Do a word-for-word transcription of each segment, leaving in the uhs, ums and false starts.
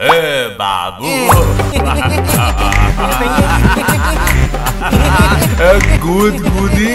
ए बाबू गुद गुदी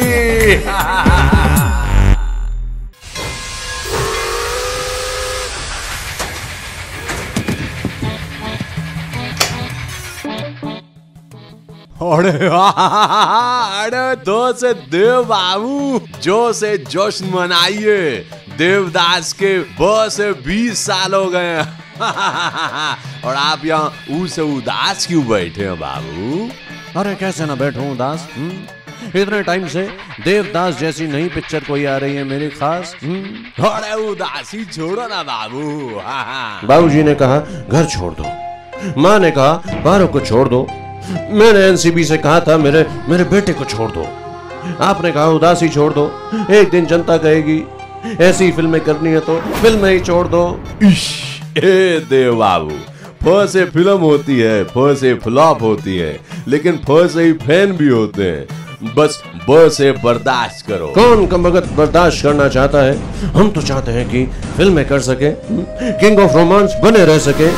अरे अरे दो से देव बाबू जो से जश्न मनाइए। देवदास के ब से बीस साल हो गए और आप यहाँ ऊ से उदास क्यों बैठे हैं बाबू? अरे कैसे ना बैठूं उदास? इतने टाइम से देवदास जैसी नई पिक्चर कोई आ रही है मेरी खास। अरे उदासी छोड़ो ना बाबू। बाबूजी ने कहा घर छोड़ दो, माँ ने कहा पारो को छोड़ दो, मैंने एनसीबी से कहा था मेरे मेरे बेटे को छोड़ दो, आपने कहा उदासी छोड़ दो। एक दिन जनता कहेगी ऐसी फिल्में करनी है तो फिल्में ही छोड़ दो। ए देव बाबू, फ से फिल्म होती है, फ से फ्लॉप होती है, लेकिन फ से ही फैन भी होते हैं। बस ब से बर्दाश्त करो। कौन कमबख्त बर्दाश्त करना चाहता है? हम तो चाहते हैं कि फिल्में कर सके, किंग ऑफ रोमांस बने रह सके।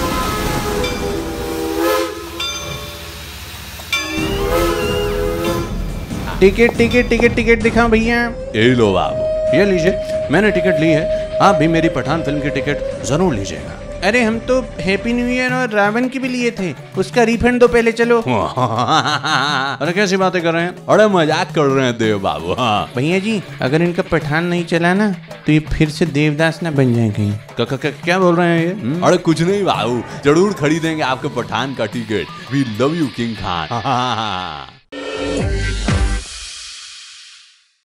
टिकट टिकट टिकट टिकट दिखाओ भैया। ये लो बाबू, ये लीजिए, मैंने टिकट ली है, आप भी मेरी पठान फिल्म की टिकट जरूर लीजिएगा। अरे हम तो हैप्पी न्यू ईयर और रावण की भी लिए थे, उसका रिफंड दो पहले चलो। अरे कैसी बातें कर रहे हैं? अरे मजाक कर रहे हैं देव बाबू। हाँ भैया जी, अगर इनका पठान नहीं चला ना तो ये फिर से देवदास ना बन जाए कहीं। क, क, क, क्या बोल रहे हैं ये? अरे कुछ नहीं बाबू, जरूर खरीदेंगे आपके पठान का ticket. We love you king Khan.